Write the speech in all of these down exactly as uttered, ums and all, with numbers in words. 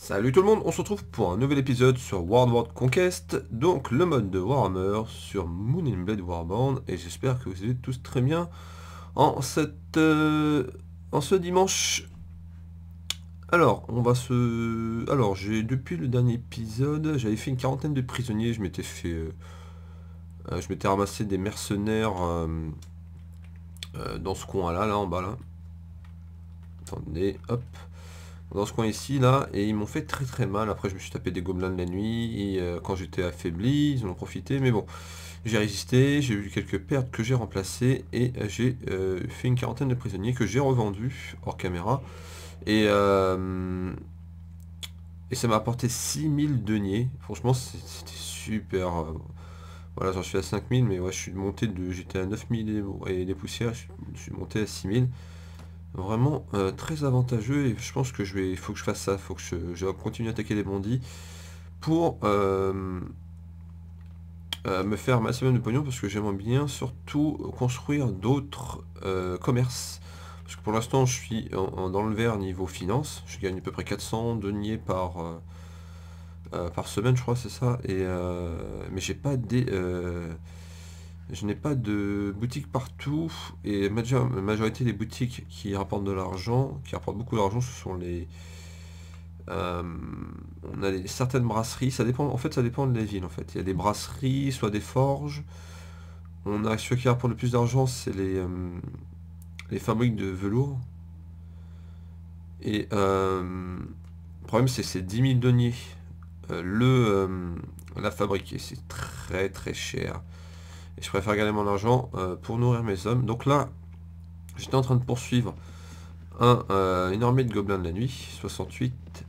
Salut tout le monde, on se retrouve pour un nouvel épisode sur World War Conquest, donc le mode de Warhammer sur Moon and Blade Warband, et j'espère que vous allez tous très bien en, cette, euh, en ce dimanche. Alors, on va se... Alors, j'ai depuis le dernier épisode, j'avais fait une quarantaine de prisonniers, je m'étais fait... euh, euh, je m'étais ramassé des mercenaires euh, euh, dans ce coin-là, là en bas là. Attendez, hop. Dans ce coin ici là, et ils m'ont fait très très mal. Après je me suis tapé des gobelins de la nuit et euh, quand j'étais affaibli ils en ont profité, mais bon, j'ai résisté, j'ai eu quelques pertes que j'ai remplacées et euh, j'ai euh, fait une quarantaine de prisonniers que j'ai revendus hors caméra, et euh, et ça m'a apporté six mille deniers. Franchement c'était super. euh, voilà, j'en suis à cinq mille, mais ouais, je suis monté de, j'étais à neuf mille et, et des poussières, je, je suis monté à six mille. Vraiment euh, très avantageux, et je pense que je vais, il faut que je fasse ça, il faut que je, je vais continuer à attaquer les bandits pour euh, euh, me faire maximum de pognon, parce que j'aimerais bien surtout construire d'autres euh, commerces. Parce que pour l'instant je suis en- en- dans le vert niveau finance, je gagne à peu près quatre cents deniers par, euh, euh, par semaine je crois, c'est ça, et euh, mais j'ai pas des... euh, je n'ai pas de boutique partout, et la majo- la majorité des boutiques qui rapportent de l'argent, qui rapportent beaucoup d'argent, ce sont les... euh, on a des- certaines brasseries, ça dépend, en fait ça dépend de la ville en fait. Il y a des brasseries, soit des forges. On a ceux qui rapportent le plus d'argent, c'est les, euh, les fabriques de velours. Et euh, le problème c'est que c'est dix mille deniers euh, le, euh, la fabrique, et c'est très très cher. Et je préfère garder mon argent euh, pour nourrir mes hommes. Donc là, j'étais en train de poursuivre un, euh, une armée de gobelins de la nuit, soixante-huit.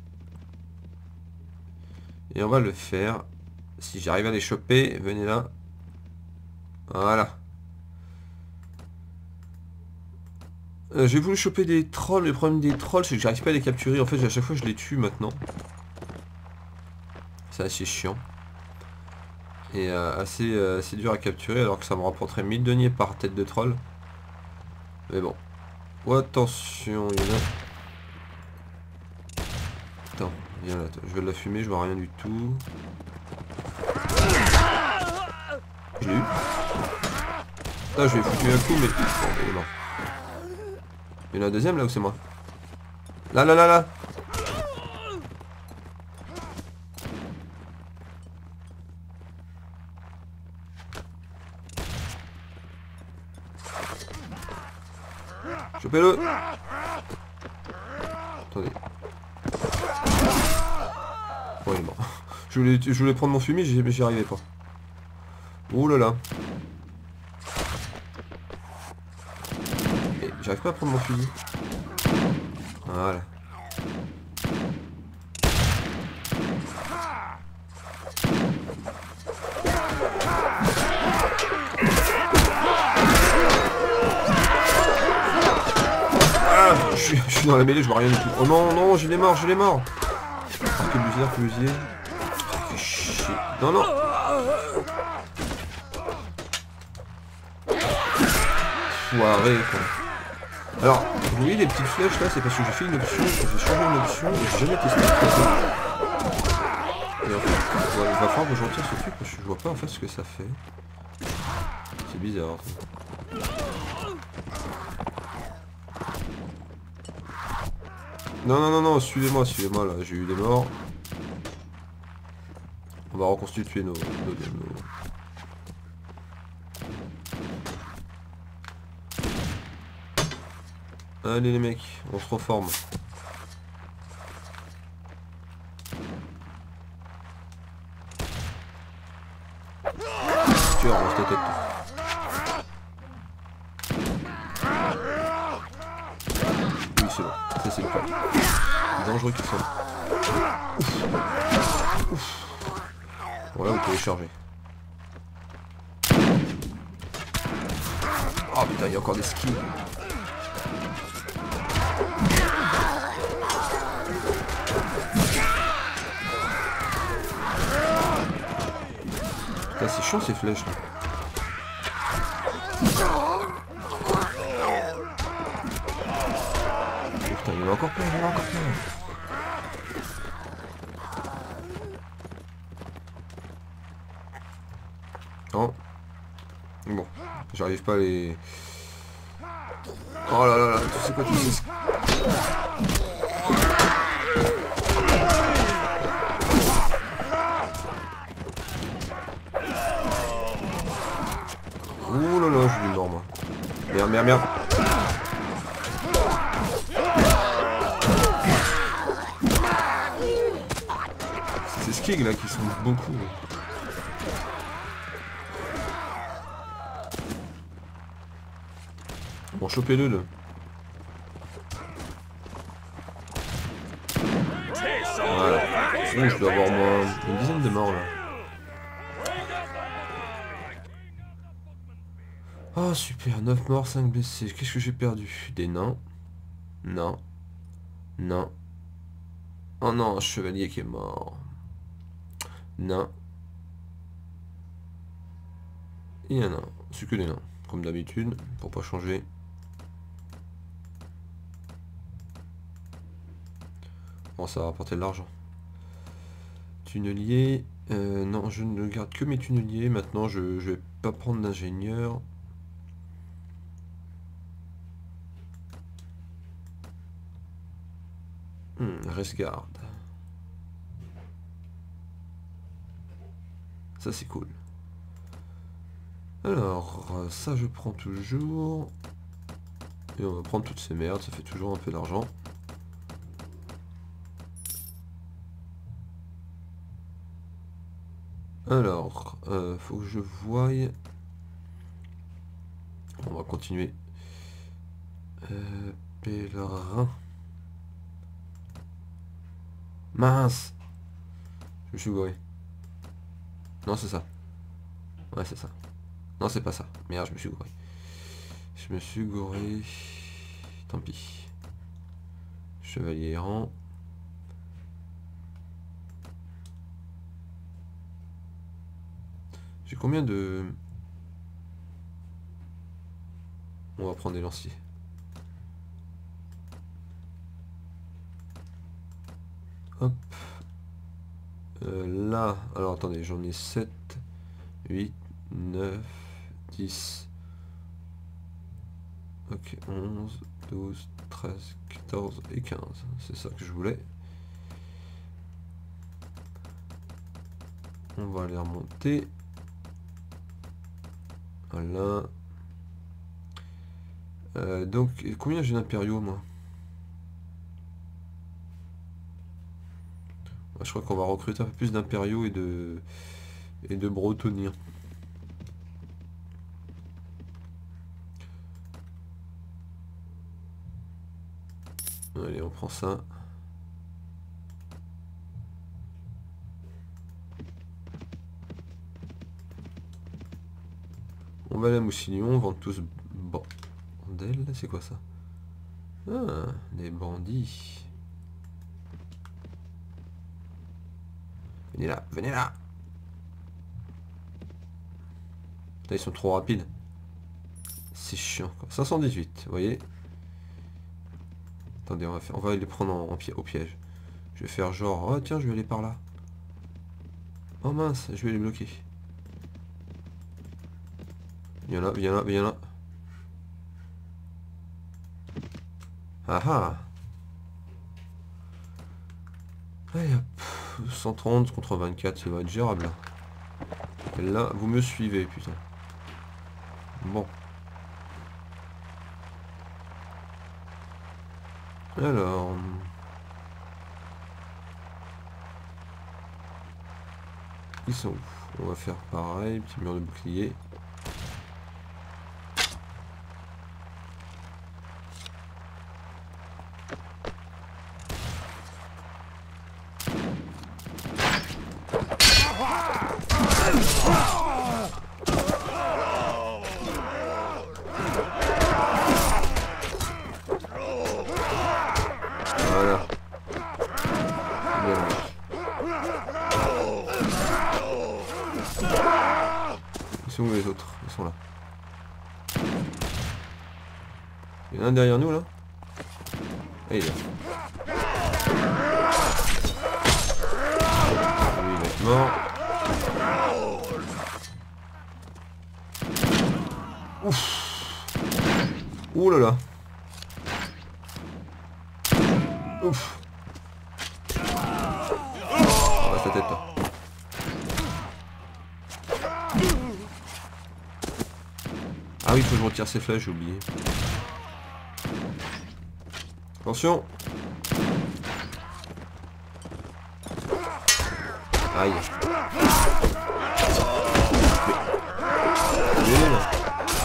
Et on va le faire. Si j'arrive à les choper, venez là. Voilà. Euh, j'ai voulu choper des trolls. Le problème des trolls, c'est que j'arrive pas à les capturer. En fait, à chaque fois, je les tue maintenant. C'est assez chiant. Et euh, assez, euh, assez dur à capturer, alors que ça me rapporterait mille deniers par tête de troll. Mais bon. Oh, attention, il y en a... Attends, viens là, je vais de la fumer, je vois rien du tout. Je l'ai eu. Ah, je vais foutu un coup, mais... Bon, il est mort. Il y en a un deuxième là, ou c'est moi? Là, là, là, là. Chopez-le. Attendez. Bon, il est mort. Je voulais, je voulais prendre mon fumier, j'y j'y arrivais pas. Oh là là. Et j'arrive pas à prendre mon fusil. Voilà. Ah, je, suis, je suis dans la mêlée, je vois rien du tout. Oh non, non, je l'ai mort, je l'ai mort. Arquebusier, arquebusier. Fais chier. Non, non. Foiré, quoi. Alors, vous voyez les petites flèches là, c'est parce que j'ai fait une option, j'ai changé une option et j'ai jamais testé ce truc. Et en fait, il va falloir que je retire ce truc parce que je vois pas en fait ce que ça fait. C'est bizarre. Non, non, non, non, suivez-moi, suivez-moi là, j'ai eu des morts. On va reconstituer nos... nos, nos... Allez les mecs, on se reforme. Tu vois, on se tête. Oui, c'est bon. Ça, c'est le cas. Dangereux qu'ils sont. Ouf. Ouf. Voilà, vous pouvez charger. Oh putain, il y a encore des skis. Putain, c'est chiant ces flèches là. Putain, il y en a encore plein, il y en a encore plein. J'arrive pas à les... Oh là là là, tu sais quoi, tu sais... Ouh là là, je lui mords moi. Merde, merde, merde. C'est ces skigs là qui sont beaucoup. Bon, chopez-le là. Voilà. Sinon, je dois avoir moins une dizaine de morts là. Oh super, neuf morts, cinq blessés. Qu'est-ce que j'ai perdu? Des nains. Non. Non. Oh non, un chevalier qui est mort. Non. Et un nain. C'est que des nains. Comme d'habitude, pour pas changer. Bon, ça va rapporter de l'argent. Tunnelier. Euh, non, je ne garde que mes tunneliers. Maintenant, je, je vais pas prendre d'ingénieur. Hmm, Resgarde. Ça, c'est cool. Alors, ça, je prends toujours. Et on va prendre toutes ces merdes. Ça fait toujours un peu d'argent. Alors, euh, faut que je voie. On va continuer. Euh, pèlerin. Mince. Je me suis gouré. Non, c'est ça. Ouais, c'est ça. Non, c'est pas ça. Merde, je me suis gouré. Je me suis gouré. Tant pis. Chevalier errant. J'ai combien de... On va prendre des lanciers. Hop. Euh, là, alors attendez, j'en ai sept, huit, neuf, dix. Ok, onze, douze, treize, quatorze et quinze. C'est ça que je voulais. On va les remonter. Voilà. Euh, donc, combien j'ai d'impériaux, moi? Je crois qu'on va recruter un peu plus d'impériaux et de et de bretonniens. Allez, on prend ça. On va aller à Moussignon, on vend tous... Bordel, c'est quoi ça? Ah, des bandits. Venez là, venez là. Putain, ils sont trop rapides. C'est chiant quoi. cinq cent dix-huit, vous voyez. Attendez, on va, faire, on va les prendre en, en pi au piège. Je vais faire genre, oh tiens, je vais aller par là. Oh mince, je vais les bloquer. Viens là, viens là, viens là. Ah ah. Allez hop. cent trente contre vingt-quatre, ça va être gérable. Et là, vous me suivez, putain. Bon. Alors... Ils sont où? On va faire pareil, petit mur de bouclier. Voilà. Bien. Ils sont où les autres? Ils sont là. Il y en a un derrière nous là. Et il est là. Lui il va être mort. Ouf. Ouh là là. Ouf. Oh, reste la tête toi. Ah oui, il faut que je retire ces flèches, j'ai oublié. Attention. Aïe. Mais... Mais là.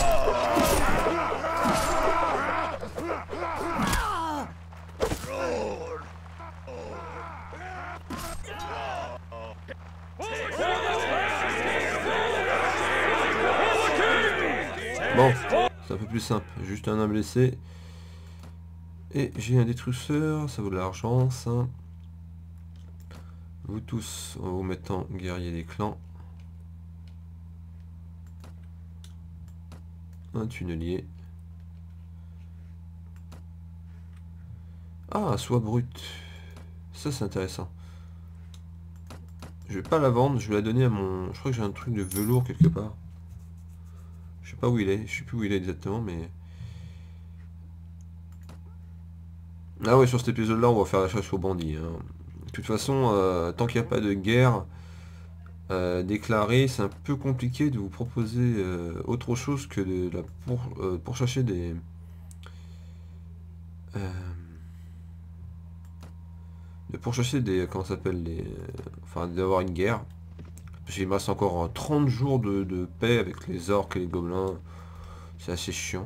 Bon, c'est un peu plus simple. Juste un homme blessé. Et j'ai un détrusseur, ça vaut de l'argent, ça. Vous tous, en vous mettant guerrier des clans. Un tunnelier. Ah, soie brute. Ça, c'est intéressant. Je vais pas la vendre, je vais la donner à mon... Je crois que j'ai un truc de velours quelque part. Je sais pas où il est, je sais plus où il est exactement, mais... Ah ouais, sur cet épisode-là, on va faire la chasse aux bandits. Hein. De toute façon, euh, tant qu'il n'y a pas de guerre euh, déclarée, c'est un peu compliqué de vous proposer euh, autre chose que de la pour, euh, pour chercher des... Euh, de pourchasser des... Comment ça s'appelle les... Enfin, d'avoir une guerre. Parce qu'il me reste encore euh, trente jours de, de paix avec les orques et les gobelins. C'est assez chiant.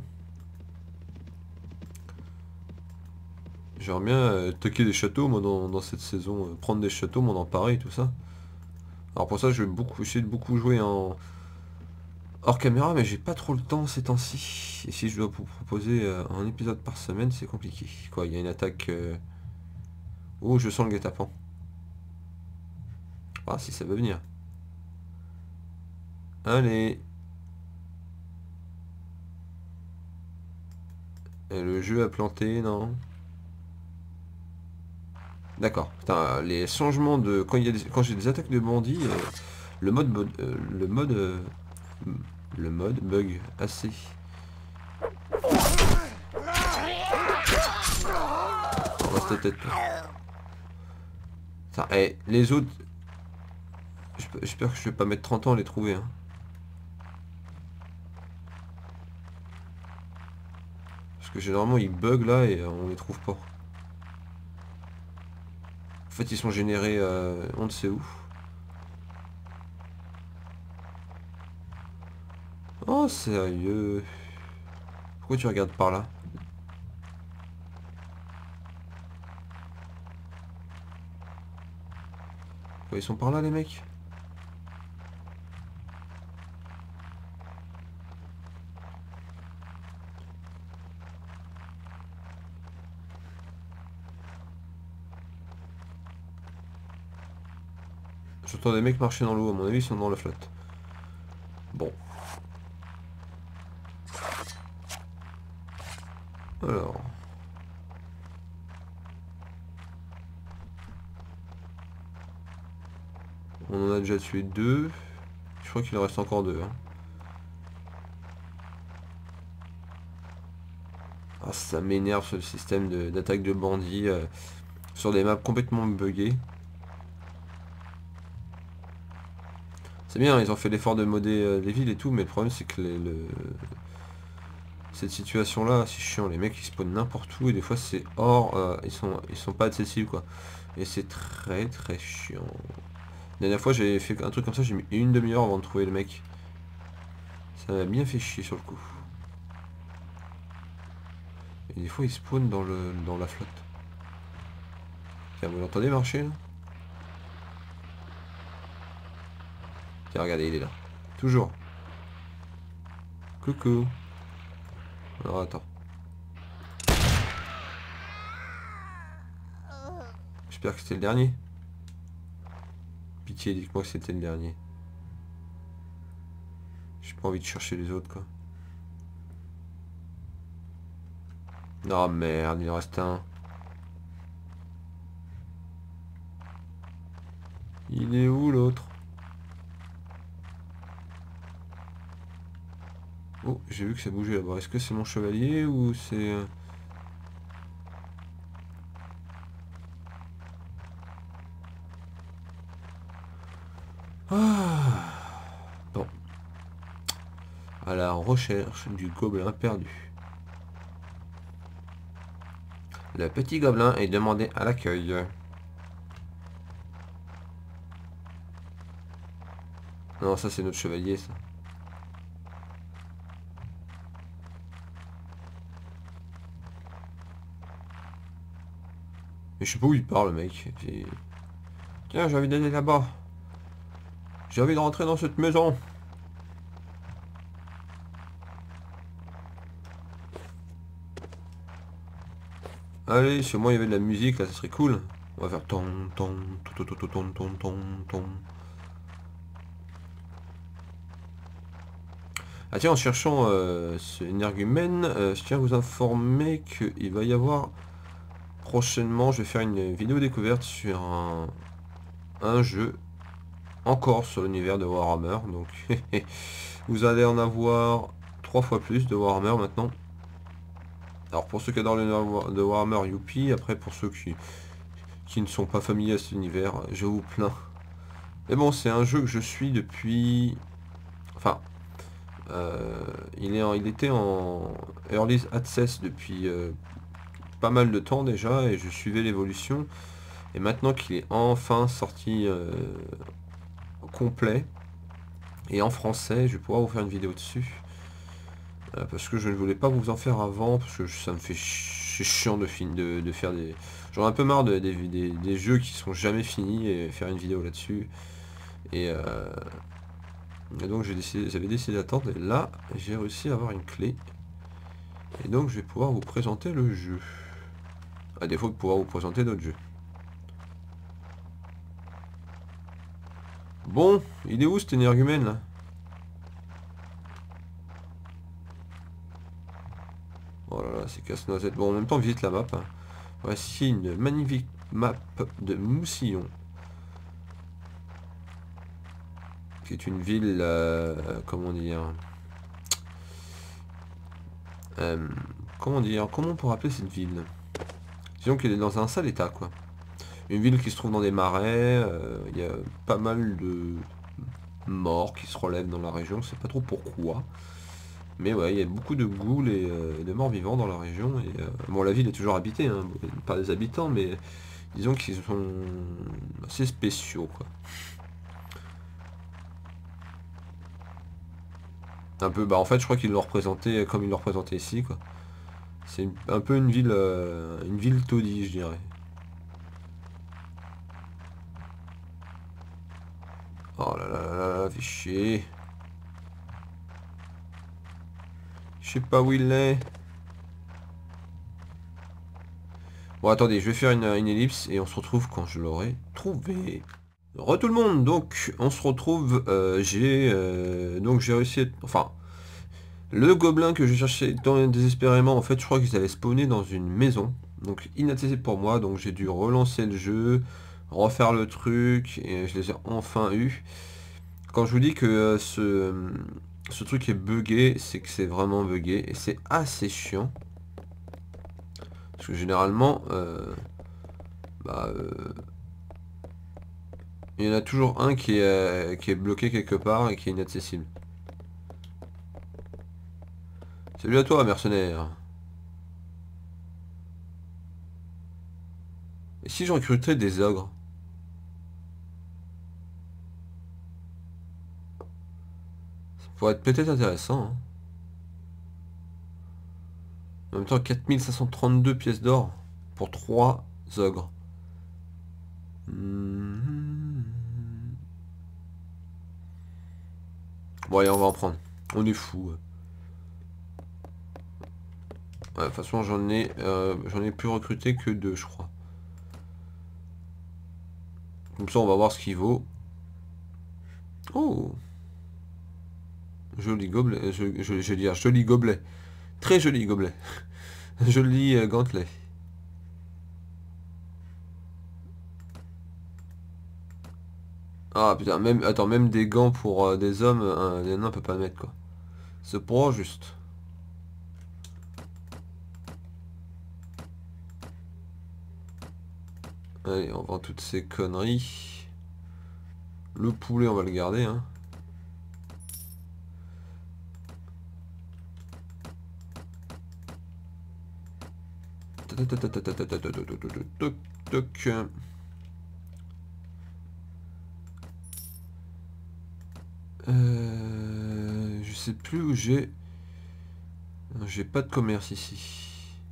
J'aimerais bien euh, toquer des châteaux, moi, dans, dans cette saison. Euh, prendre des châteaux, m'en emparer et tout ça. Alors pour ça, je vais beaucoup, essayer de beaucoup jouer en hors caméra, mais j'ai pas trop le temps ces temps-ci. Et si je dois vous proposer euh, un épisode par semaine, c'est compliqué. Quoi, il y a une attaque... Euh... Oh, je sens le guet-apens. Ah, si ça veut venir. Allez. Et le jeu a planté, non? D'accord. Putain, les changements de... Quand il y a des... quand j'ai des attaques de bandits, euh, le mode... bo- euh, le mode... euh, le mode bug assez. On reste tête. Putain, eh, les autres... J'espère que je vais pas mettre trente ans à les trouver. Hein. Parce que généralement ils bug là et euh, on les trouve pas. En fait ils sont générés euh, on ne sait où. Oh sérieux. Pourquoi tu regardes par là? Pourquoi ils sont par là les mecs? J'entends des mecs marcher dans l'eau, à mon avis ils sont dans la flotte. Bon. Alors. On en a déjà tué deux. Je crois qu'il en reste encore deux. Hein. Ah, ça m'énerve ce système d'attaque de, de bandits euh, sur des maps complètement buggées. C'est bien, ils ont fait l'effort de modder euh, les villes et tout, mais le problème c'est que les, le... cette situation là, c'est chiant, les mecs ils spawnent n'importe où et des fois c'est hors, euh, ils sont ils sont pas accessibles quoi. Et c'est très très chiant. La dernière fois j'ai fait un truc comme ça, j'ai mis une demi-heure avant de trouver le mec. Ça m'a bien fait chier sur le coup. Et des fois ils spawnent dans le dans la flotte. Tiens, vous l'entendez marcher là? Tiens, regardez, il est là. Toujours. Coucou. Alors attends. J'espère que c'était le dernier. Pitié, dites-moi que c'était le dernier. J'ai pas envie de chercher les autres quoi. Non merde, il en reste un. Il est où l'autre? Oh, j'ai vu que ça bougeait là-bas. Est-ce que c'est mon chevalier ou c'est... euh, Ah. Bon. À la recherche du gobelin perdu. Le petit gobelin est demandé à l'accueil. Non, ça c'est notre chevalier, ça. Mais je sais pas où il part, le mec. J'ai- Tiens, j'ai envie d'aller là-bas. J'ai envie de rentrer dans cette maison. Allez, si au moins il y avait de la musique, là, ça serait cool. On va faire ton ton ton ton ton ton ton ton ton. Ah tiens, en cherchant euh, ce énergumène, euh, je tiens à vous informer qu'il va y avoir prochainement, je vais faire une vidéo découverte sur un, un jeu encore sur l'univers de Warhammer. Donc vous allez en avoir trois fois plus de Warhammer maintenant. Alors pour ceux qui adorent l'univers de Warhammer, youpi. Après pour ceux qui, qui ne sont pas familiers à cet univers, je vous plains. Mais bon, c'est un jeu que je suis depuis... Enfin, euh, il, est en- il était en Early Access depuis euh, pas mal de temps déjà, et je suivais l'évolution. Et maintenant qu'il est enfin sorti euh, complet, et en français, je vais pouvoir vous faire une vidéo dessus. Euh, parce que je ne voulais pas vous en faire avant, parce que ça me fait ch- c'est chiant de, fin- de, de faire des... J'en ai un peu marre de- des, des- des jeux qui sont jamais finis, et faire une vidéo là-dessus. Et, euh, et donc j'ai décidé, j'avais décidé d'attendre, et là, j'ai réussi à avoir une clé. Et donc je vais pouvoir vous présenter le jeu. À défaut de pouvoir vous présenter d'autres jeux. Bon, il est où cet énergumène là? Oh là là, c'est casse-noisette. Bon, en même temps, visite la map, hein. Voici une magnifique map de Moussillon. Qui est une ville, euh, comment dire... euh, comment dire, comment on pourrait appeler cette ville? Disons qu'elle est dans un sale état, quoi. Une ville qui se trouve dans des marais, euh, il y a pas mal de morts qui se relèvent dans la région, je sais pas trop pourquoi. Mais ouais, il y a beaucoup de ghouls et euh, de morts vivants dans la région. Et, euh, bon, la ville est toujours habitée, hein, par des habitants, mais disons qu'ils sont assez spéciaux, quoi. Un peu, bah en fait, je crois qu'ils l'ont représenté comme ils l'ont représenté ici, quoi. C'est une- un peu une ville, euh, une ville taudis, je dirais. Oh là là là là, fais chier. Je sais pas où il est. Bon, attendez, je vais faire une, une ellipse et on se retrouve quand je l'aurai trouvé. Re tout le monde, donc on se retrouve, euh, j'ai euh, donc j'ai réussi, à- enfin, le gobelin que je cherchais tant désespérément, en fait, je crois qu'ils avaient spawné dans une maison, donc inaccessible pour moi, donc j'ai dû relancer le jeu, refaire le truc, et je les ai enfin eu. Quand je vous dis que euh, ce, ce truc est buggé, c'est que c'est vraiment buggé, et c'est assez chiant. Parce que généralement, euh, bah, euh, il y en a toujours un qui est, euh, qui est bloqué quelque part et qui est inaccessible. Salut à toi, mercenaire. Et si je recrutais des ogres? Ça pourrait être peut-être intéressant, hein. En même temps, quatre mille cinq cent trente-deux pièces d'or pour trois ogres. Hmm. Bon allez, on va en prendre. On est fou. Ouais. Ouais, de toute façon, j'en ai, euh, j'en ai pu recruter que deux, je crois. Comme ça, on va voir ce qu'il vaut. Oh, joli gobelet. Je, je, je veux dire, joli gobelet. Très joli gobelet. Joli euh, gantelet. Ah putain, même, attends, même des gants pour euh, des hommes, un, des nains peut pas le mettre, quoi. C'est pas juste. Allez, on vend toutes ces conneries. Le poulet, on va le garder, hein. Toc. Euh, je sais plus où j'ai. J'ai pas de commerce ici.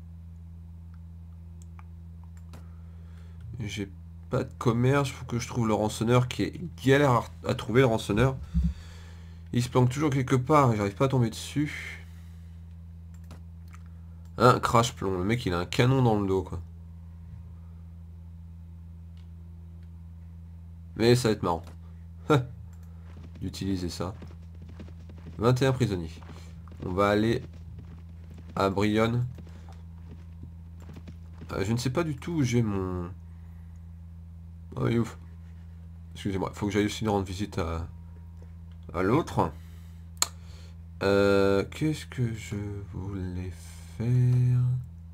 J'ai pas de commerce, faut que je trouve le rançonneur qui est galère à, à trouver le rançonneur. Il se planque toujours quelque part et j'arrive pas à tomber dessus. Un crash plomb, le mec il a un canon dans le dos quoi. Mais ça va être marrant. D'utiliser ça. vingt et un prisonniers. On va aller à Brionne. Euh, je ne sais pas du tout où j'ai mon... Oh, il est ouf. Excusez-moi, il faut que j'aille aussi rendre visite à, à l'autre. Euh, Qu'est-ce que je voulais faire?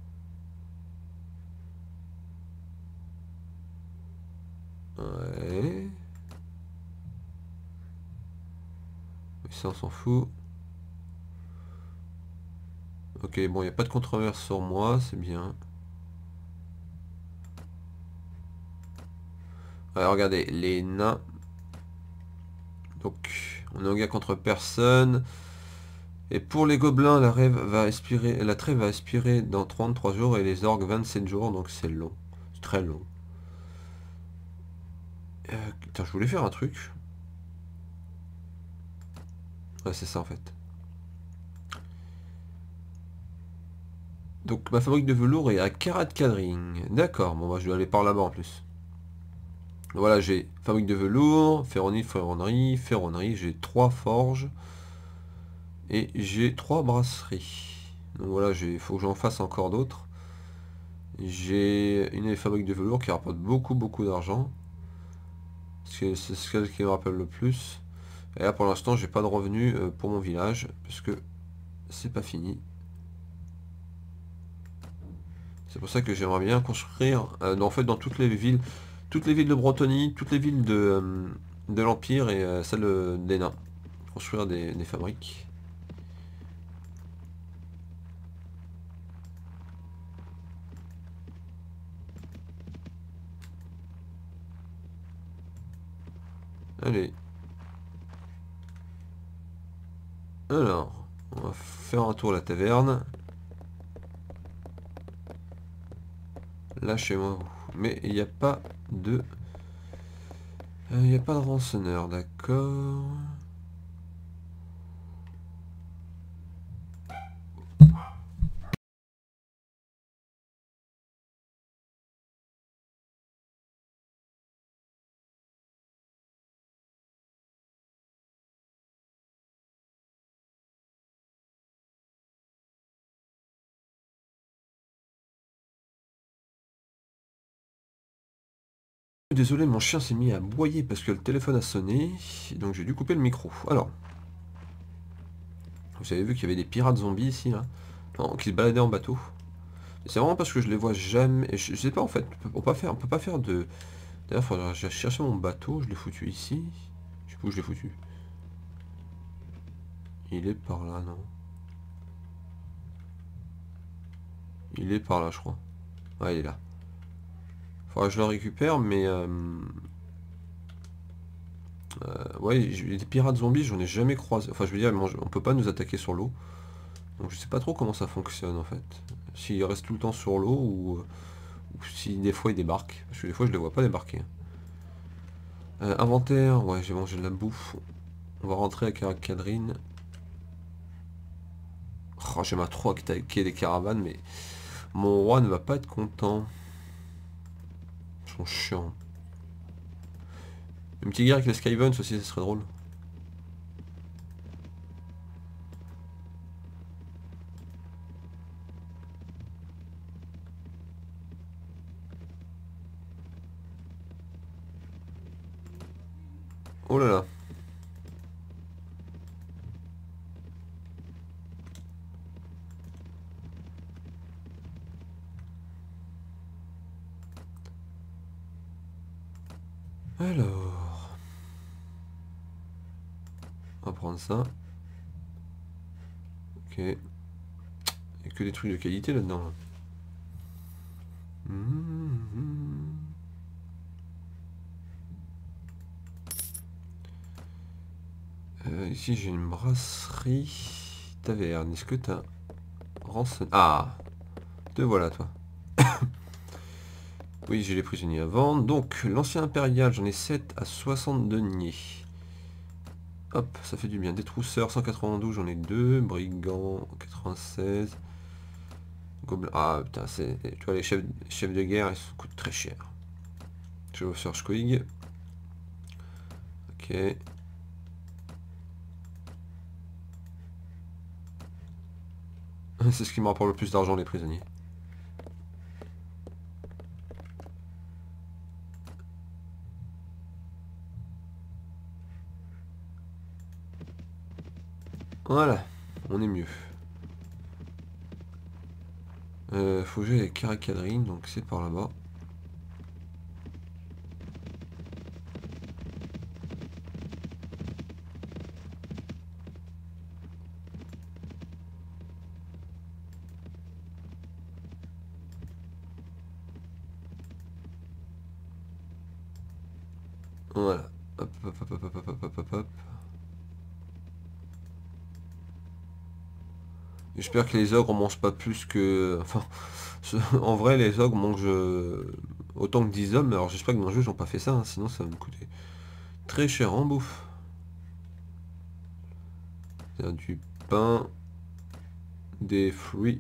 Ouais. Mais ça on s'en fout. Ok, bon, il n'y a pas de controverse sur moi, c'est bien. Alors regardez, les nains. Donc, on est en guerre contre personne. Et pour les gobelins, la rêve va expirer, la trêve va expirer dans trente-trois jours et les orques vingt-sept jours, donc c'est long. C'est très long. Euh, putain, je voulais faire un truc. Ouais, c'est ça en fait. Donc ma fabrique de velours est à Karat-Kadring. D'accord, bon bah je dois aller par là-bas en plus. Voilà, j'ai fabrique de velours, ferronnerie, ferronnerie, ferronnerie, j'ai trois forges. Et j'ai trois brasseries. Donc voilà, il faut que j'en fasse encore d'autres. J'ai une fabrique de velours qui rapporte beaucoup beaucoup d'argent. C'est celle qui me rappelle le plus. Et là pour l'instant j'ai pas de revenus euh, pour mon village. Parce que c'est pas fini. C'est pour ça que j'aimerais bien construire, euh, en fait dans toutes les villes, toutes les villes de Bretonnie, toutes les villes de, euh, de l'Empire et euh, celles euh, des nains. Construire des, des fabriques. Allez. Alors, on va faire un tour à la taverne. Là chez moi. Mais il n'y a pas de... Il n'y a pas de rançonneur, d'accord. Désolé, mon chien s'est mis à aboyer parce que le téléphone a sonné. Donc j'ai dû couper le micro. Alors, vous avez vu qu'il y avait des pirates zombies ici, là. Non, qui se baladaient en bateau. C'est vraiment parce que je les vois jamais. Je, je sais pas en fait, on peut pas faire, on peut pas faire de... D'ailleurs, faudrait que j'aille chercher mon bateau, je l'ai foutu ici. Je sais pas où je l'ai foutu. Il est par là, non? Il est par là, je crois. Ouais, il est là. Faudra que je le récupère, mais... Euh... Euh, ouais, les pirates zombies, j'en ai jamais croisé. Enfin, je veux dire, on peut pas nous attaquer sur l'eau. Donc je sais pas trop comment ça fonctionne en fait. S'ils restent tout le temps sur l'eau ou, ou si des fois ils débarquent. Parce que des fois je les vois pas débarquer. Euh, inventaire, ouais j'ai mangé de la bouffe. On va rentrer à Karak-Kadrin. Oh, j'aimerais trop attaquer des caravanes, mais mon roi ne va pas être content. Ils sont chiants. Une petite guerre avec les Skyvens aussi, ça serait drôle. Oh là là. Alors, on va prendre ça. Ok. Il n'y a que des trucs de qualité là-dedans. Là. Mmh. Euh, ici j'ai une brasserie taverne. Est-ce que t'as rançonné? Ah, te voilà toi. Oui, j'ai les prisonniers à vendre. Donc, l'ancien impérial, j'en ai sept à soixante deniers. Hop, ça fait du bien. Des trousseurs, cent quatre-vingt-douze, j'en ai deux. Brigands, quatre-vingt-seize. Gobelins. Ah, putain, c'est... Tu vois, les chefs, chefs de guerre, ils coûtent très cher. Chevaucheur Squig. Ok. C'est ce qui me rapporte le plus d'argent, les prisonniers. Voilà, on est mieux. Euh, faut jouer avec Caracadrine, donc c'est par là-bas. Voilà. Hop, hop, hop, hop, hop, hop, hop, hop, hop. J'espère que les ogres mangent pas plus que... Enfin, en vrai, les ogres mangent euh, autant que dix hommes. Alors j'espère que dans le jeu, ils n'ont pas fait ça, hein, sinon ça va me coûter très cher en bouffe. C'est du pain, des fruits.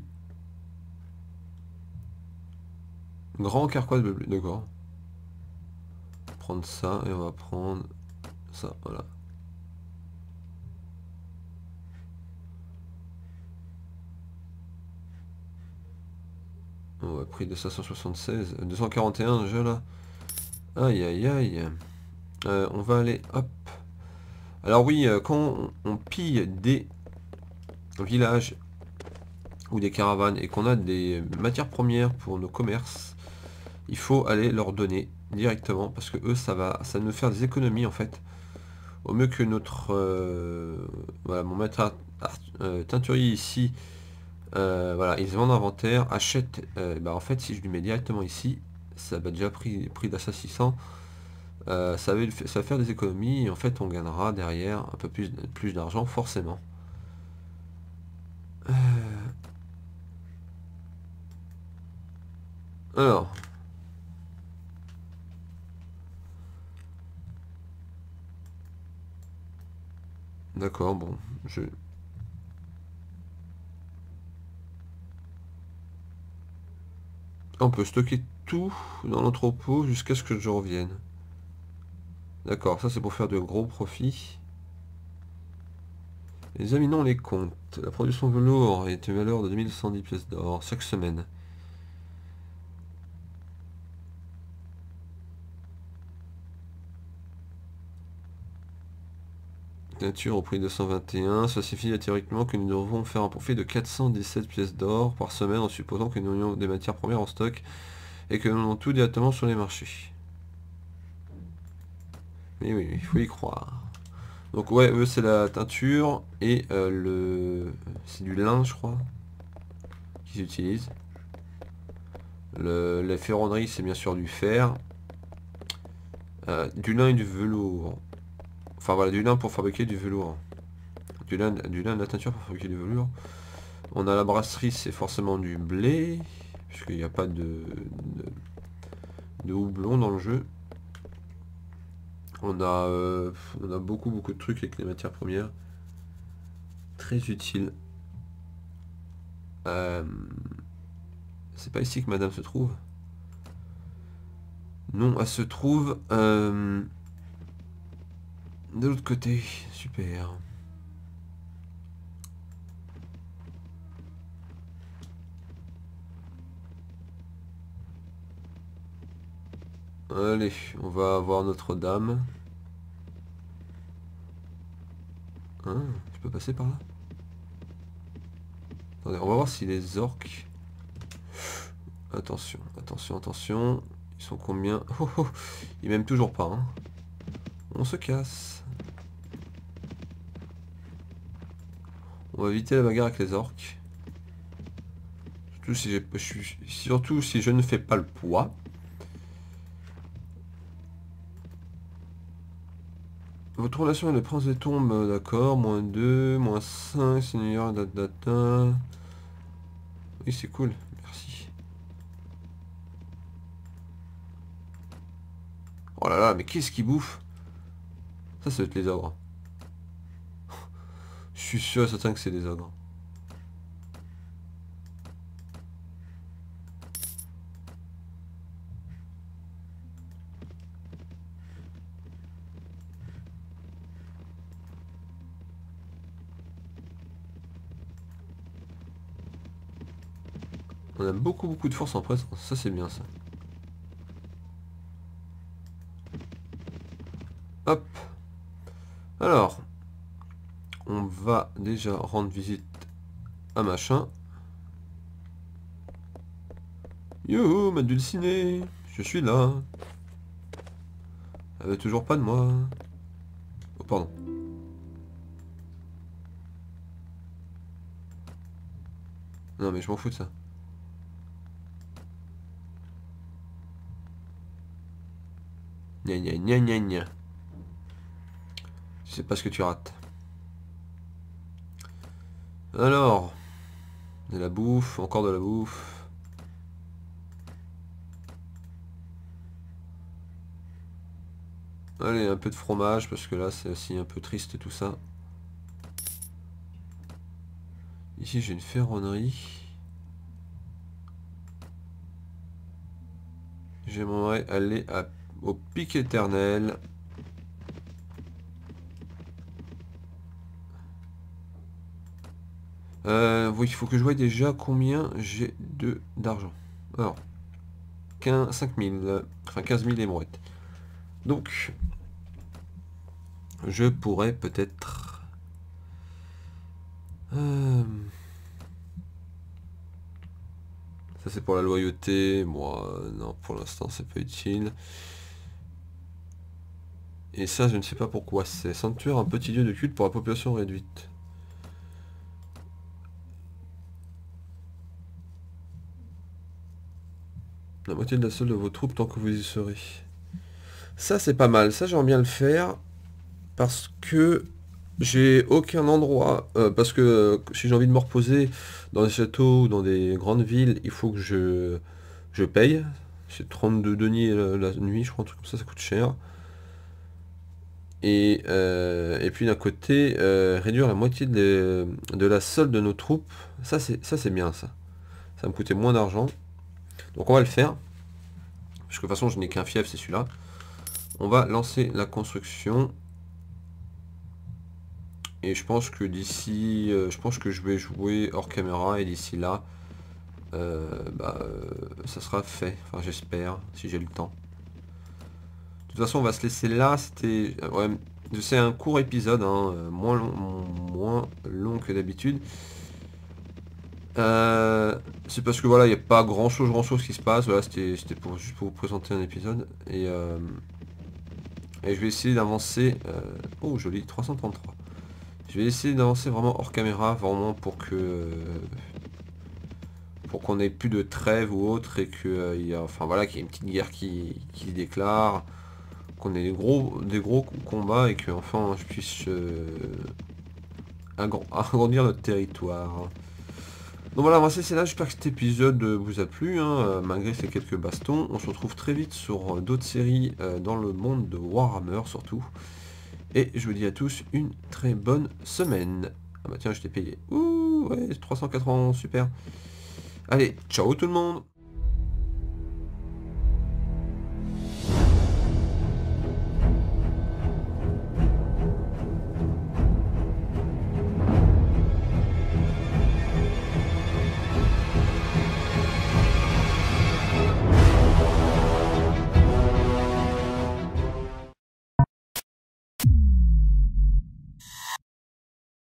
Grand carquois de blé, d'accord. Prendre ça et on va prendre ça, voilà. On va prix de cinq cent soixante-seize, deux cent quarante et un déjà là. Aïe aïe aïe. Euh, on va aller, hop. Alors oui, euh, quand on, on pille des villages ou des caravanes et qu'on a des matières premières pour nos commerces, il faut aller leur donner directement parce que eux ça va ça va nous faire des économies en fait. Au mieux que notre euh, voilà, mon maître euh, teinturier ici, euh, voilà, ils vendent inventaire, achète, euh, bah en fait si je lui mets directement ici, ça va déjà pris, prix d'achat six cents, euh, ça, va, ça va faire des économies et en fait on gagnera derrière un peu plus, plus d'argent forcément. Euh, alors, d'accord, bon, je... On peut stocker tout dans l'entrepôt jusqu'à ce que je revienne. D'accord, ça c'est pour faire de gros profits. Examinons les comptes. La production velours est une valeur de deux mille cent dix pièces d'or chaque semaine. Nature au prix de cent vingt et un. Ça signifie théoriquement que nous devons faire un profit de quatre cent dix-sept pièces d'or par semaine en supposant que nous ayons des matières premières en stock et que nous avons tout directement sur les marchés. Mais oui, il faut y croire. Donc ouais, eux c'est la teinture et euh, le... c'est du lin je crois qu'ils utilisent. Le... La ferronnerie c'est bien sûr du fer. Euh, du lin et du velours. Enfin voilà, du lin pour fabriquer du velours. Du lin, du lin de la teinture pour fabriquer du velours. On a la brasserie, c'est forcément du blé. Puisqu'il n'y a pas de, de, de houblon dans le jeu. On a, euh, on a beaucoup beaucoup de trucs avec les matières premières. Très utiles. Euh, c'est pas ici que madame se trouve. Non, elle se trouve euh, de l'autre côté. Super. Allez, on va voir Notre-Dame. Hein, je peux passer par là? Attendez, on va voir si les orques... Attention, attention, attention. Ils sont combien? Oh, oh, ils m'aiment toujours pas. Hein. On se casse. On va éviter la bagarre avec les orques. Surtout si, j'ai, je suis, surtout si je ne fais pas le poids. Votre relation avec le prince des tombes, d'accord. Moins deux, moins cinq, seigneur, date data. Oui, c'est cool. Merci. Oh là là, mais qu'est-ce qu'il bouffe? Ça, ça va être les ogres. Je suis sûr et certain que c'est des ogres. On a beaucoup beaucoup de force en présence, ça c'est bien ça. Hop. Alors, on va déjà rendre visite à machin. Yo, ma dulcinée, je suis là. Elle veut toujours pas de moi. Oh, pardon. Non mais je m'en fous de ça. Gna gna gna gna gna. Je sais pas ce que tu rates. Alors, de la bouffe, encore de la bouffe. Allez, un peu de fromage, parce que là c'est aussi un peu triste tout ça. Ici j'ai une ferronnerie. J'aimerais aller à, au pic éternel. Euh, oui, il faut que je voie déjà combien j'ai de d'argent. Alors, quinze, cinq mille, enfin quinze mille émeraudes. Donc, je pourrais peut-être... Euh, ça c'est pour la loyauté. Moi, non, pour l'instant c'est pas utile. Et ça, je ne sais pas pourquoi. C'est sanctuaire, un petit lieu de culte pour la population réduite. La moitié de la solde de vos troupes tant que vous y serez. Ça c'est pas mal, ça j'aimerais bien le faire. Parce que j'ai aucun endroit. Euh, parce que euh, si j'ai envie de me reposer dans des châteaux ou dans des grandes villes, il faut que je, je paye. C'est trente-deux deniers la, la nuit, je crois, un truc comme ça, ça coûte cher. Et, euh, et puis d'un côté, euh, réduire la moitié de, de la solde de nos troupes. Ça c'est ça c'est bien ça. Ça va me coûter moins d'argent. Donc on va le faire. Parce que de toute façon je n'ai qu'un fief, c'est celui-là. On va lancer la construction. Et je pense que d'ici, euh, je pense que je vais jouer hors caméra et d'ici là, euh, bah, euh, ça sera fait. Enfin j'espère, si j'ai le temps. De toute façon on va se laisser là. C'était, ouais, c'est un court épisode, hein, moins long, moins long que d'habitude. Euh, c'est parce que voilà, il n'y a pas grand chose, grand chose qui se passe. Voilà, c'était pour juste pour vous présenter un épisode et, euh, et je vais essayer d'avancer. Euh, oh joli, trois cent trente-trois. Je vais essayer d'avancer vraiment hors caméra, vraiment pour que pour qu'on ait plus de trêve ou autre et que euh, y a, enfin voilà, qu'il y ait une petite guerre qui, qui se déclare, qu'on ait des gros des gros combats et que enfin je puisse euh, agrandir notre territoire. Donc voilà, on va cesser là, j'espère que cet épisode vous a plu, hein, malgré ces quelques bastons. On se retrouve très vite sur d'autres séries euh, dans le monde de Warhammer surtout. Et je vous dis à tous une très bonne semaine. Ah bah tiens, je t'ai payé. Ouh, ouais, trois cent quatre-vingts, super. Allez, ciao tout le monde!